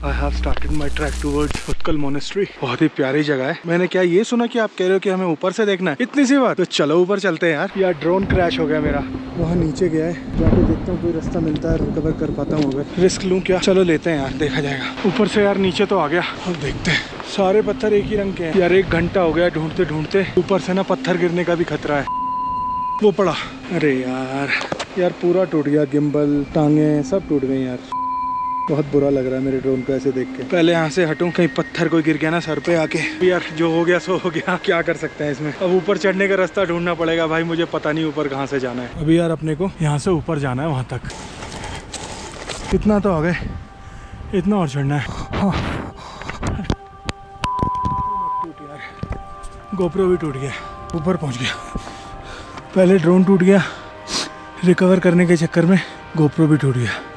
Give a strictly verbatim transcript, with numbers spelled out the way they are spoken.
I have started my trek towards Utkal monastery. बहुत ही प्यारी जगह है। मैंने क्या ये सुना कि आप कह रहे हो कि हमें ऊपर से देखना है, इतनी सी बात, तो चलो ऊपर चलते हैं यार। यार ड्रोन क्रैश हो गया मेरा, वहाँ नीचे गया है, जाके देखता हूँ कोई रास्ता मिलता है, रिकवर कर पाता हूँ। अगर रिस्क लूँ क्या, चलो लेते हैं यार, देखा जाएगा। ऊपर से यार नीचे तो आ गया, अब देखते हैं। सारे पत्थर एक ही रंग के हैं यार। एक घंटा हो गया ढूंढते ढूंढते, ऊपर से ना पत्थर गिरने का भी खतरा है। वो पड़ा, अरे यार यार पूरा टूट गया, गिम्बल, टांगे सब टूट गई यार। बहुत बुरा लग रहा है मेरे ड्रोन को ऐसे देख के। पहले यहाँ से हटूं, कहीं पत्थर कोई गिर गया ना सर पे आके। यार जो हो गया सो हो गया, क्या कर सकते हैं इसमें। अब ऊपर चढ़ने का रास्ता ढूंढना पड़ेगा भाई, मुझे पता नहीं ऊपर कहाँ से जाना है। अभी यार अपने को यहाँ से ऊपर जाना है वहाँ तक। इतना तो आ गए, इतना और चढ़ना है। हाँ। टूट यार, गोप्रो भी टूट गया, ऊपर पहुँच गया। पहले ड्रोन टूट गया, रिकवर करने के चक्कर में गोप्रो भी टूट गया।